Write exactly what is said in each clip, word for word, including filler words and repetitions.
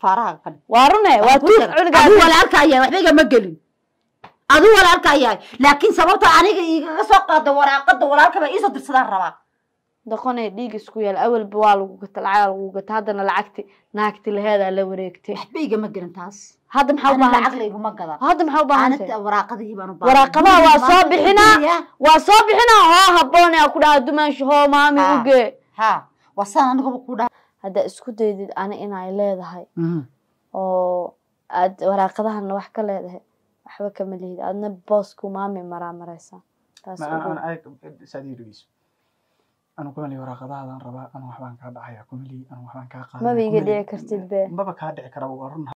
فارها قد وارونه واتوك عنق أدو ولا أركايا وحبيقة مقلين أدو ولا أركايا لكن سببت أنا سوق دورا قد ولا أركب إيش ترسل الربع دقوني ديق سكويا الأول بوال وقت العيال وقت هذا أنا لعقتي ناكتي لهذا اللي وريكتي حبيقة مقلين تاس هذا محاوبة أنا العقل يقوم مقدر هذا محاوبة أنا وراقده يبانو وراقبها وصابحنا وصابحنا ها هبوني أكلها دمش هو مامي وجه ها وصلنا نقول كودا هذا اسكت جديد أنا إنا إلى هاي أو أد وراقبها إنه وحكي له هاي أحب أكمل أنا باسكو مامي مرا مريسا ما أنا أنا سعيد رئيس أنا كملي وراقبها هذا ربع أنا وحبان كهذا حيا كملي أنا وحبان كهذا ما بيجي دعك كرتيد به ما بكهذا كرا وقرن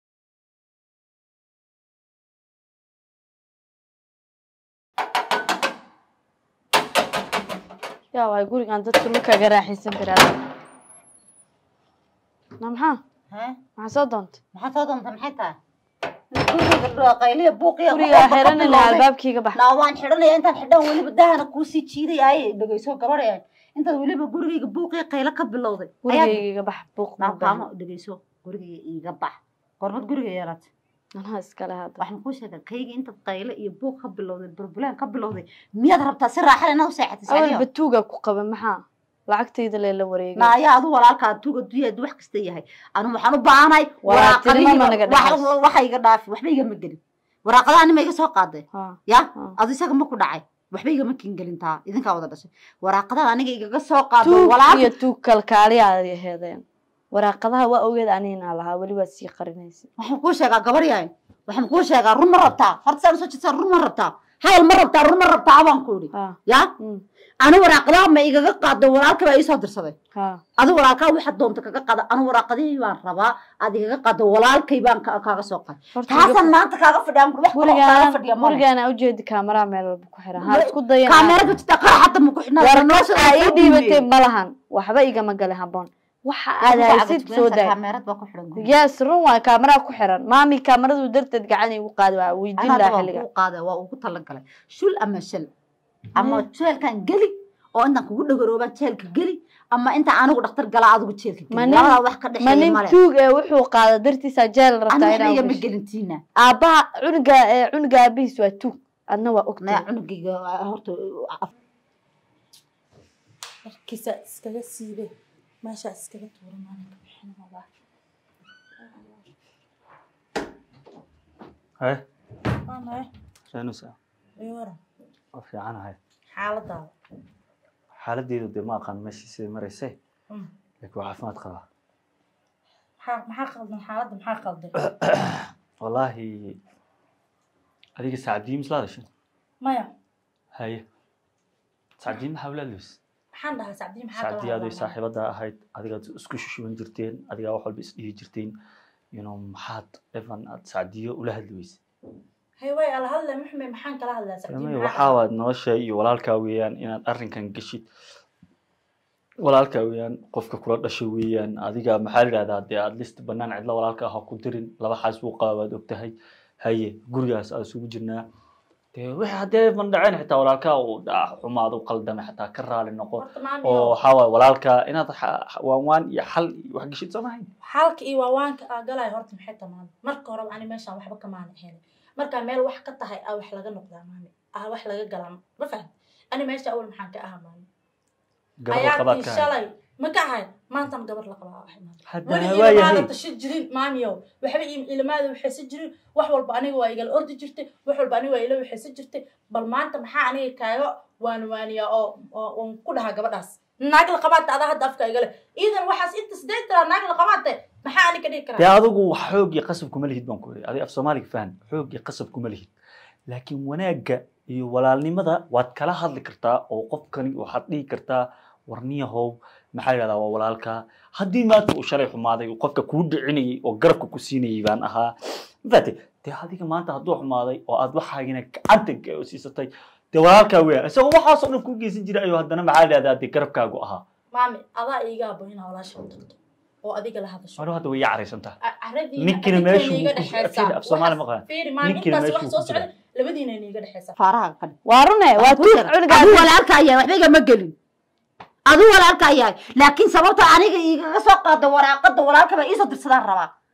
يا واي قولي عن ضد كلك جراحي سنتر هذا نعم ها ها ما صدمت ما صدمت محيطها قولي قايلة بوقي قولي يا حيران اللي على الباب كي قبح لا وان حيران أنت الحدا ولي بدها أنا كوسي تشيدي أي دقيسو كبر يعني أنت ولي بقولي بوقي قايلة كبلوضي قولي قبح بوق ما فاهم دقيسو قولي يقبح قربت قولي يا رات أنا هسكال هذا waxaan ku sheegay kayga inta qaylo iyo buuq ka bilowday burbulaan ka bilowday miyaad rabtaa si raaxo leh inaa u seexato awal batuuga ku qaba maxaa lacagtayda leela wareegay ma yaa adu walaalka tuuga duyaad wax kasta yahay anu waxaan u baahanahay waraaqadii waxa iga dhaafi waxba iga ma gelin waraaqadaha nima iga soo qaaday ya adu isaga ma ku dhacay waxba iga ma kin gelintaa idinka wada dhashay waraaqadaha aniga iga soo qaaday walaalka iyo tuug kalkaaliyaad yaheedeen waraaqadaha waa ogeed anina lahaa wali waa sii qarinaysa waxaan ku sheegaa gabar yahay waxaan ku sheegaa run ma rabtaa horta saan soo jeesan run ma rabtaa hayl ma rabtaa run ma rabtaa abaan ku yiri ya anu waraaqadaha ma igaga qaado walaalka baa ii soo dirsaday adu walaalka waxa doonta kaga qaada anu waraaqadii baan rabaa aad igaga qaado walaalkay baan kaaga soo qaad taasan maanta kaaga fadhiyaan wax kaaga fadhiya ma gurigaana u jeedi kaamara meel walba ku xiran ha isku dayana kaamarada jita qaraxada ma ku xidhnaa noo soo ay dhibatay malahan waxba igama galay haboon waxa aad haysid soo daa kaamarad baa ku xiran yes run waa kaamara ku xiran maami kaamaradu darteed gacan ay u qaadi waa weydiin la xiliga u qaada waa ugu tala galay shul ama shal ama jeelkan gali oo inta kugu dhagarooba jeelka gali ama inta aanu dhakhtar gala adigu jeelka gali labada wax ka dhaxeeyay male tuug ee wuxuu qaada dartiisa jeel rabtaa inaa aniga ma gelintiina aaba cunuga cunuga aabis waa tuug adna waa ogtaa cunugiga horta kisa iskaga siibay ماشي اسكبت ورا ما انا كبحنا والله هاي انا شنو سا اي ورا وفي عنا هاي حالتها حالتي دي ما كان ماشي سي مريسي لكن عافمات قبا ما حقد من حالتها ما حقد والله هذيك سعدي مسلادش مايا هاي سعدي ما حاول لوس maxaan dhahaa sacdii maxaa kala sacdii aday saaxiibada ahayd adiga isku shuban jirteen adiga wax walba isdhihi jirteen you know maxaad evan aad sacdiyo ula hadlaysay hay way ala hadla maxay maxaan kala hadlaa sacdii waxa waad nolosha iyo walaalka weeyaan inaad arrinkan gashid walaalka weeyaan qofka kula dhashay weeyaan adiga maxaa yiraahdaa dee aad list banaan cidla walaalka ha ku dirin laba xaas uu qabaad ogtahay haye gurigaas aad isugu jirnaa wixii hadee man dhaceen xitaa walaalka uu xumaad u qaldamay xitaa ka raali noqon oo waxa way walaalka inaad waan waan iyo xal wax gashid samahay xalka iyo waanka galay horta maxay tamaan marka hore ani meesha waxba ka maan ahayn marka meel wax ka tahay ah wax laga noqdaa maami ah wax laga galaan ma fahad ani meesha awal maxaan ka ahaa maami gabar qabadka shalay ma ka ahay maanta gabar la qabaa wax maami hadda waayahay tashi jirin maamiyo waxba ilmaada waxay si jirin wax walba aniga waa igal ordi jirtay wax walba aniga waa ila waxay si jirtay bal maanta maxaa aniga kaaga waan waaniya oo oo ku dhaha gabadhaas naag la qabaad ada hadda afka igale iidan waxaas inta sideed tara naag la qabaad maxaa aniga dhigi karaa yaa adigu xoog iyo qasab kuma lihid baan ku leeyahay adiga af Soomaaliga faham xoog iyo qasab kuma lihid laakiin wanaaga iyo walaalnimada waad kala hadli kartaa oo qofkani waxaad dhigi kartaa warniyahow maxaa yiraahdaa waa walaalka haddii maanta uu shalay xumaaday qofka ku dhicinayay oo garabka ku siinayay baan ahaa fati tii adiga maanta hadduu xumaaday oo aad waxaagina gacanta u siisatay tii walaalka weeyaan isagoo waxaas oo dhan ku geysan jiray ayuu haddana maxaa yiraahdaa tii garabkaagu ahaa maami adaa iiga aboyna walaasha u tagto oo adiga la hadasho mar hadda way yacaraysantaa caradii ninkina meeshu af Soomaali ma qaban fiiri maami intaas wax soo socda labadiina niga dhaxaysa faaraha qad waarune waa tuug cunuga walaalka ayaa waxba iga ma gelin adu walaalka ayaa laakiin sababta aniga iga soo qaado waraaqada walaalka baa ii soo dirsadaan rabaa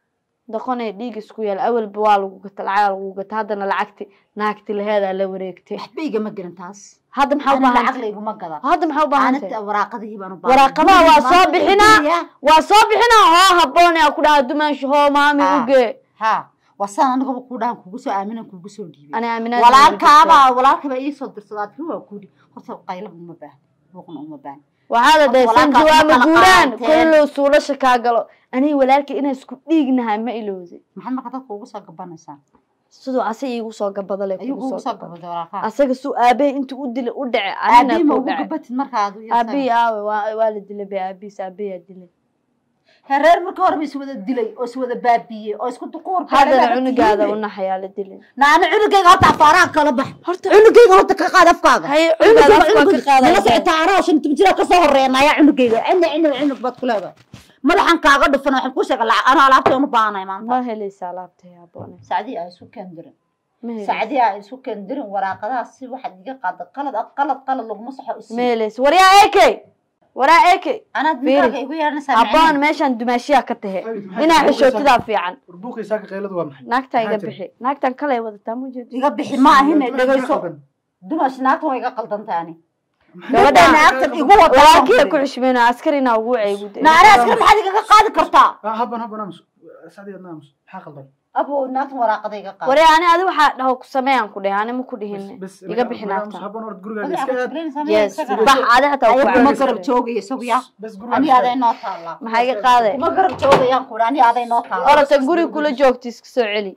doqonay dhiig isku yaal awal baa lagu gata lacag lagu gata hadana lacagti naagti laheeda la wareegtay waxba iga ma garan taas hadda maxaa u baahan lacag laygu ma gada hadda maxaa u baahan anata waraaqadii baan u baahan waraaqada waa soo bixina waa soo bixina ha haboon ay ku dhaha dumaash ho maami uge ha wasaan aniga ku dhahan kugu soo aaminan kugu soo dhiibay ana aaminaa walaalkaaba walaalkaba ii soo dirsadaa tii waa ku dhig horta qaylab uma baahan buuqna uma baahan waxaad dhaysan jawaab guuraan kullu suulasha ka galo ani walaalkii inay isku dhiignahay ma ilowday maxaad marka dadku ugu soo gabanaysaa sidoo asay igu soo gabadalay ugu soo gabadalay walaalka asaga suu aabe inta u dilay u dhacay anina ku dhacay aabe gabatid marka aad u yeesay aabe aawe waa la dilay be aabe aabe yaa dilay hereer marka hore is wada dilay oo is wada baabiye oo isku duqoor hada cunugaada u naxaya la dilay naana cunugayga horta afaaraha kala bax horta cunugayga horta ka qaad afkaaga hay cunugayga afkaaga ka qaad la socota araa shan tijira ka soo horeynaya cunugayga ina ina cunug bad ku leedahay madaxan kaaga dhufan waxaan ku sheegay lacag ana alaabta u baahanay maanta ma helaysa alaabta yaa boone saacadi ay isku kandirin saacadi ay isku kandirin waraaqadaha si waxa iga qaad qalad qalad qalad lagu masaxo isii meelis wariya eekay wara eekay ana diiga igu yeernaysa abaan meeshan dumaashiya ka tahay ina xishootada fiican burbuuqi saaka qayladu waa maxay naagta iga bixi naagtan kale wadataa ma jeedo iga bixi ma ahin dhagayso dumaash naagta way iga qaldantaani gabadha naagta igu wada walaalkii ku xishmeena askarina ugu ceeguday naara askar maxaad iga qaadi kartaa haban haban amus saadiyad naamus maxaa qaldan abo naagta waraaqada iga qaad wari ani adi waxa dhaho ku sameeyaan ku dhahay ani ma ku dhihin iga bixi naagta haban ward guriga iska aad yes bax aad hata ku ma garab joogay isagu ani aday noo taala maxay iga qaaday ma garab joogayaan ku ani aday noo taala wala tan guri kula joogti iska soo celi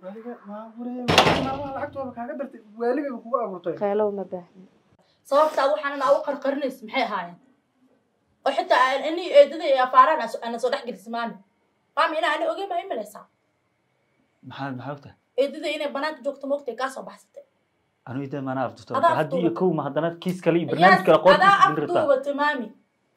lacagtooda kaaga dartay waaliga kugu abuurtay qaylo ma baahan sababta waxaan aan u qarqarinays maxay ahaayeen oo xitaa ani eedada ee afaaraan aan soo dhaxgalismaan maami ina ani ogeey ma imaleysa maxaa maxaa ogta eedada inay banaanka joogto moogtay ka soo baxsatay anu ida maana afduto hadii iyo kow ma hadana kiis kale iyo barnaamij kale qof dirta adaa tamaami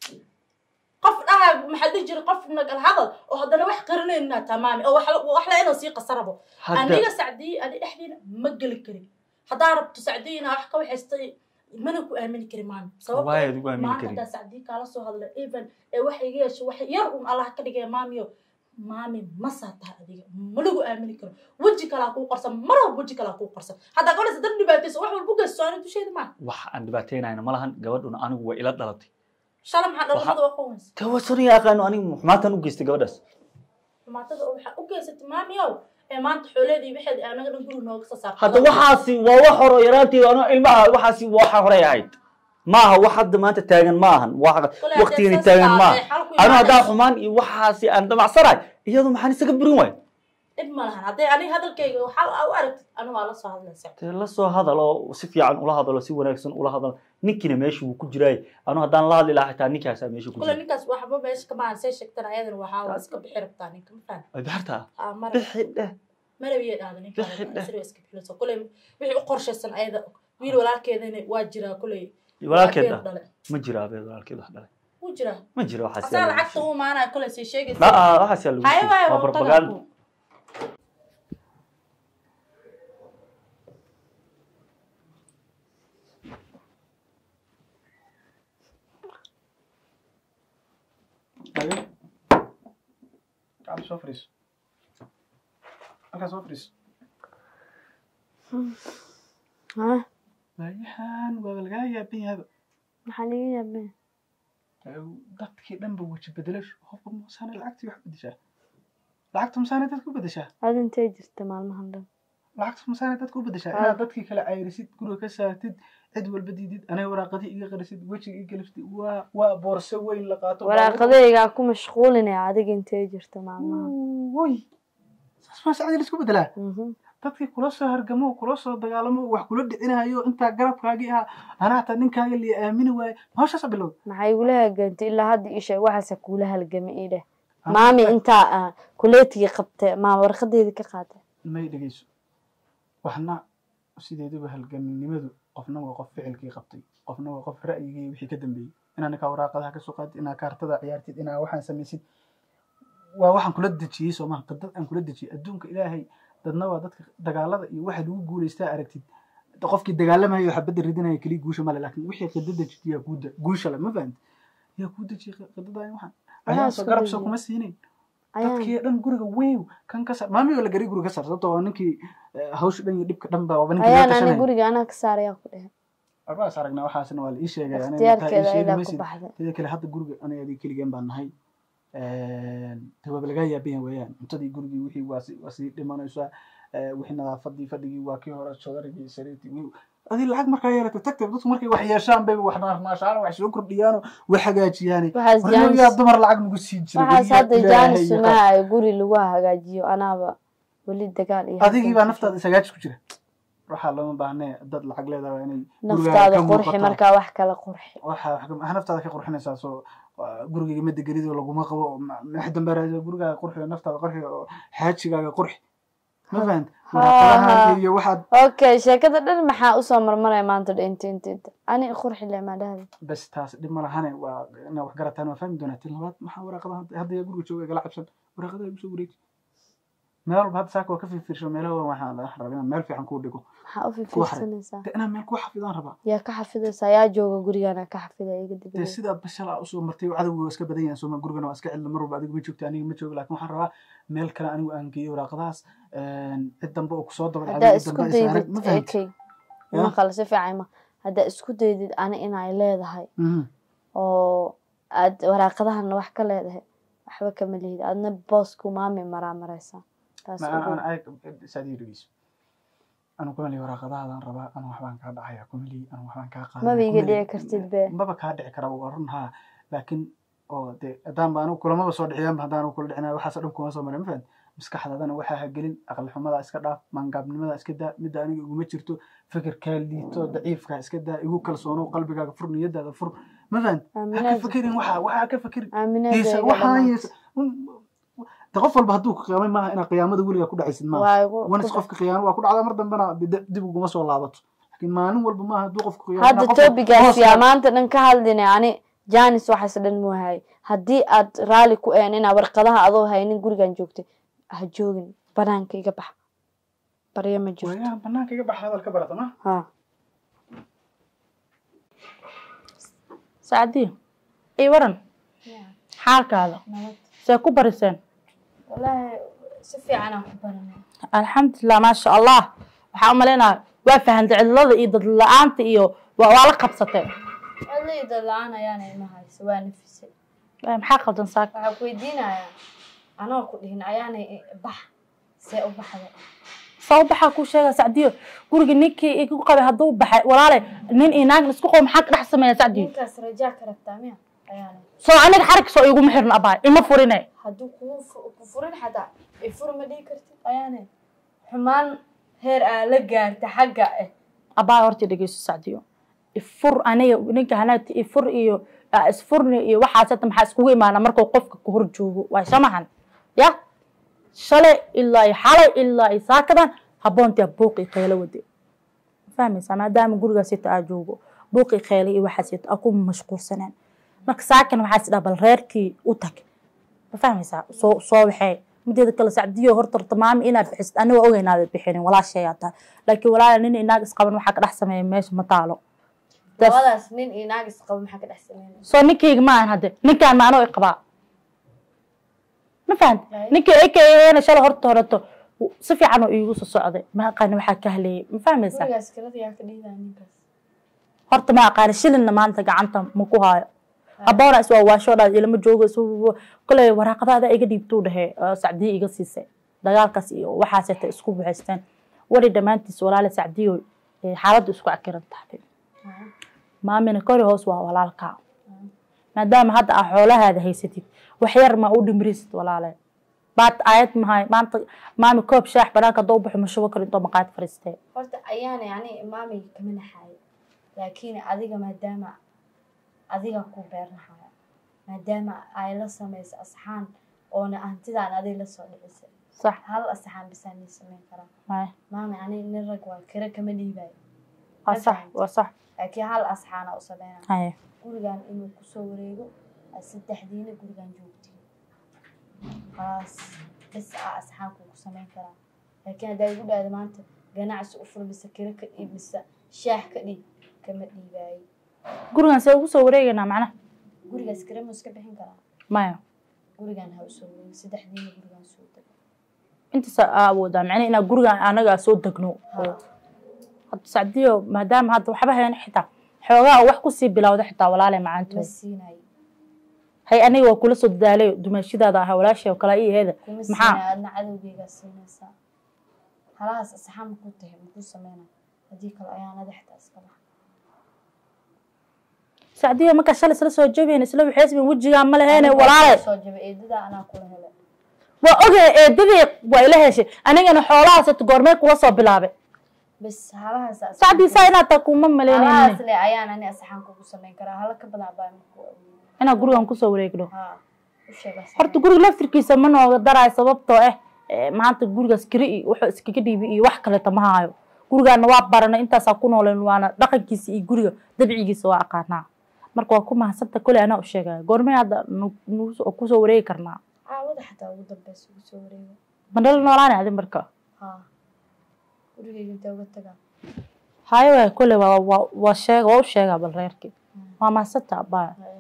qof dhaha maxaa jiri qof nagal hadal oo hadana wax qarinayna tamaami oo wax wax la inoo sii qasarabo aniga sacdii ani dhaxdiina ma gali karin hadaa rabto sacdiina wax ka waxaystay mana ku aamini karin maami sababtoo maanta sacdii kala soo hadlay even ee wax iga yeesho wax yar un Allah ka dhigay maamiyo maami ma saata adiga ma lagu aamini karo waji kala ku qarsan mar waji kala ku qarsan hada gabadha dad dhibaatayso wax walba gaasoo dusheeda ma wax aan dhibaateenayna malahan gabadhuna anigu way ila dhalatay shalam ha dhalmada waa qoons tawasuri yaqaan anigu xumaatan u geystay gabadhaas xumaatan waxa u geysatay maamiyo ee maanta xooladeedii waxay anaga dhan guri nooga soo saartay hada waxaasi waa wax hore yaraantii anu ilmaha waxaasi waxa hore ahayd maaha wax hadda maanta taagan maahan waqtigan taagan ma anu hada xumaan iyo waxaasi aan damacsanay iyadu maxaan isaga burin way dib malahan haday ani hadalkayga waxa u aragtay anu waa la soo hadlaysaa tii la soo hadalo si fiican ula hadalo si wanaagsan ula hadalo ninkina meesha uu ku jiray anu hadaan la hadli lahaa xitaa ninkaas meesha ku jiray kula ninkaas waxba meesha kama aan say sheegtan ayadan waxa iska bixi rabtaa ninka ma fahmi ay bixirta bixi dheh marawiye dhaadan ninka sir iska bixiso kula wixii u qorshaysan ayada wiil walaalkeedana waa jira kulay walaalkeeda ma jira abeed walaalkeeda wax dhalay wuu jira ma jira waxa si asal lacagta uu maana kula si sheegaysa ma waxa si lagu waa propaganda David Kamu sofres Aka sofres ha Bayahan waa laga yaabin yahay maxaa laga yaabin dadkii dhanba waji bedelash qofka muusana lacagtii wax bedeshaa lacagta muusana dad ku bedeshaa aad intee jirta maalmahan dhan lacagta muusana dad ku bedeshaa inaad dadkii kale ayrisid guriga ka saartid cid walba diidid anay waraaqadii iga qarisid wajiga iga galiftid waa waa boorso weyn la qaato waraaqadayga ku mashquulinay adiga intee jirta maalmahan way saas sacadi isku bedelaa dadkii kula soo hargamo kula soo dagaalamo wax kula dhicinayo inta garabkaagi ah ana ta ninkaaga li aamini waay hawsha sabilow maxay igula hagantay ilaa hadda isha waxaas kula halgamay ila maami inta kuleetiga qabtay ma warqadeedii ka qaatay may dhageyso waxna sideedaba halgaminimadu qofna waa qof ficilkii qabtay qofna waa qof ra'yigii wixii ka dambeeyay inaan ka waraaqadaha ka soo qaatay inaan kaartada ciyaartid inaan waxaan sameeyay waa waxaan kula dajiyay Soomaal dad aan kula dajiyay adduunka Ilaahay dadna waa dadka dagaalada iyo waxa lagu guuleystaa aragtid qofkii dagaalamayo xabada ridinaya kali guusha ma laakiin wixii qidada jiya guuda guusha la ma fahanti ya guuda jiya qidada waxaan ayaa soo garab soo kuma siinay dadkii dhan guriga weew kan ka saar maami wala gari guriga ka saar sababtoo ah ninkii hawsh dhan iyo dhibka dhan baa waban ayaan ani guriga anaa ka saaraya ku dhahay arba saaragna waxaasna waa la ii sheegay aniga ikhtiyaarkeeda ila ku baxday sidoo kale hadda guriga aniga adii kaligaan baan nahay een tawaab laga yaabeen weeyaan intadii gurigii wixii waasi waasi dhimanaysa wixii nadaafadii fadhigii waa kii hore soodarigii sariirtii adii lacag markaa yeelatay tagtay dadku markay wax yeeshaan bay wax maashaan wax soo kordhiyaan wax hagaajiyaan waxaa dumar lacag nagu sii jiray waxaa hadda jaanis ma guri lagu hagaajiyo anaaba wali dagaal iyo adigii baa naftaada isagaaj ku jira waxa loo baahnaa dad lacag leedahay inay naftaada qurxi markaa wax kala qurxi waxa wax naftaada ka qurxinaysaa soo guriga ma degalido laguma qabo wax dambaarayo guriga qurxiyo naftaada qurxiyo xaajigaaga qurxi ma fahant maraqadaha iyo waxa okay sheekada dhan maxaa u soo marmaray maanta inta inta ani qurxi le ma dhahay bas taas dib ma lahayn waa inaa wax garataan waa fahmi doonaa tin labaad maxaa waraqadaha hadda guriga jooga gala cabsan waraqadaha igu soo wareeji meel baad saako ka fiirsho meelaha waxaan la rabaa meel fiican ku dhigo waxa u fiirsanaysaa inaan meel ku xafidaan rabaa yaa ka xafidaysaa yaa jooga gurigana ka xafidaya iga dib sida bashal ah soo martay cadawga iska badan yahay soo gurigana waa iska cilmo marba adigu ma joogto aniga ma joogo laakiin waxaan rabaa meel kale anigu aan geeyo waraqadaas een cid dambe oo ku soo dabal caadi dambe ma fahantay ma kala si fiican ma hada isku daydid ana inay leedahay oo aad waraqadahan wax ka leedahay waxba kama leeyahay adna boos ku maami maraa maraysa taas aan ay sadiiriis أنا كملي ورا قضاء أنا ربا أنا وحبان كاد عيا كملي أنا وحبان كاد ما بيقدر كرتد به ما بكاد عكرا وقرنها لكن أو ده دام بانو كل ما بصور عيام بهدانو كل عنا وحسب كم صار مرة مثلا مسك حدا أنا وحها قلين أقل حمدا إسكدا من قبل ماذا إسكدا مداني ومتشرتو فكر كالي تو ضعيف كا إسكدا يقول كل صونو قلبك فرن يده فرن مثلا هك فكرين وحها وحها كفكر يس وحها يس تغفل بهدوك قيامي ما أنا قيامة دولي أكون عيسى ما وأنا سقف قيامة وأكون على مرة بنا بدي بقوم أسوي لعبت لكن ما نقول بما هدوق في قيامة هذا توبيك يا ما أنت نكهل دنيا يعني جانس وحسد الموهاي هدي أد رالي كأن أنا ورقدها أضو هاي نقول جان جوكتي هجوجن بنانك يجبح بريم جوكت ويا بنانك يجبح هذا الكبر تمام ها سعدي أي ورن حالك هذا سيكون برسان والله سفي أنا كبرنا الحمد لله ما شاء الله وحاملنا وافهمت علده إيد الآنت إيو وعلى قبصته اللي إيد الآن يعني ما هاي سواء نفسي محاقة تنساك ويدينا يعني أنا أقول هنا يعني بح سأو بح صوب بح كل شيء سعديو قولي نيكي يكون قبل هذو بح ولا له نين إناق نسقوهم حق رحسم يا سعديو نكسر رجاك ربطامين يعني سو أنا حرك سو يقوم حرنا أباي إما فورينه هادو كفورين حدا يفور ما دي كرتي أيانه حمان هير آله جارت حاجة أباي أرتي دقيس سعديو يفور أنا ونيك هنات يفور إيو اسفرني إيو وحاسة محاس قوي ما أنا مركو قفك كهرجوه وسمعن يا شلي إلا يحلي إلا يساكبا هبونتي بوقي خيله ودي فاهمي سما دام جورجا ست أجوجو بوقي خيلي وحسيت أكون مشغول سنين marka saakan waxa is dhabal reerkii u tag ma fahmaysaa soo soo waxay mideeda kala sacdiyo horta tamaam inaad bixisid aniga ogeynaad bixinin walaashay ataa laakiin walaal nin inaag is qaban waxa ka dhax sameeyay meesha ma taalo walaas nin inaag is qaban waxa ka dhax sameeyay soo ninkeyga ma aan hade ninkaan ma anoo iqbaa ma fahant ninkii ay keenay shalay horta horato si fiican oo iigu soo socday ma aqaan waxa ka helay ma fahmaysaa gurigaas kala yaa ka dhiidaa ninkaas horta ma aqaan shilin maanta gacanta ma ku haayo أبورا سوا واشودا إلى مجوجو سو كل ورقة هذا إيجا ديبتو ده سعدي إيجا سيسة دجال كسي وحاسة إسكوب حستان وري دمانتي سوالة سعديو حالد إسكو أكيرن تحت ما من كوري هو سوا ولا الكا ما دام هذا أحوله هذا هي ستي وحير ما أود مريست ولا لا بعد آيات ما هاي ما أنت ما مكوب شاح براك ضوبح مشوا كرين طب مقاعد فرستة قلت أيانا يعني مامي كمان حاي لكن أذيك ما دام adiga ku beernahay maadaama ay la sameeyay asxaan oo antidaan adiga la soo dhicisay sax hal asxaan bisaan sameyn karaa may maama yani nin rag waa kira kama dhiibay sax waa sax laakiin hal asxaan oo sameeyay hay gurigan inuu ku soo wareego saddexdiina gurigan joogtay خلاص بس asxaan ku sameyn karaa laakiin haday ugu dhaado maanta ganacsi u fur bisa kira ka dhiibisa shaax ka dhiib kama dhiibay gurigan see ugu soo wareegaynaa macnaha gurigaas kira ma iska bixin karaa maya gurigan ha u soo wareego saddexdiina gurigan soo dego inta aawoodaa macnaha inaa gurigan anaga soo degno hadda sacdiyo maadaama hadda waxba hayan xitaa xoogaa wax ku sii bilowda xitaa walaale macaanto ma siinay hay aniga waa kula soo dadaalay dumaashidaada ah walaashay oo kala ii heeda maxaa adna cadowgeyga siinaysaa halaas asxaam ku tahay muxuu sameynaa hadii kale ayaan adaxta iska bax sacdiyo marka shal isla soo jabeen isla waxaysbin wajiga ma lahayn walaale soo jabay eedada ana kula helay waa oge eedadii waa ila heshay anigana xoolahaas goormee kula soo bilaabay bas halaas sacdi sayna ta kuma maleynaynin halaas le ayaan ani asxaam ku sameyn karaa hala ka badan baa ku ina gurigan ku soo wareegno ha u sheegay horta guriga laftirkiisa ma nooga daray sababtoo ah maanta gurigaas kiri wuxuu iskaga dhiibay iyo wax kale tama haayo gurigaana waa baranay intaas ku nooleen waana dhaqankiisa iyo guriga dabcigiisa waa aqaanaa marka waa ku mahasanta kale ana u sheegay goormee hadda ku soo wareegi karnaa caawada xataa ugu dambeys ugu soo wareego mandal noolaana adin marka ha gurigeyga inta uga tagaa hayo kale waa waa sheega waa u sheega bal reerkii waa mahasanta baa